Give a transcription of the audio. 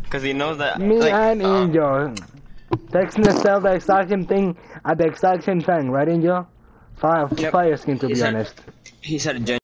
Cause he knows that. Me like, and Angel. Texting sell the exact same thing at the exact same time, right, Angel? Fire skin, to he be said, honest. He said